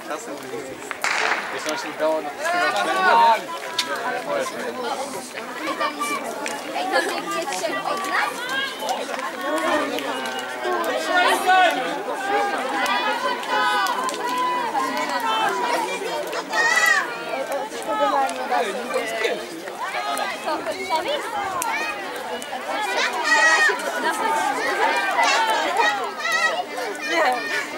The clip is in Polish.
Czasem jeśli się udało na festiwal Ej, to gdzie trzech od nas? Co, sami? Nie.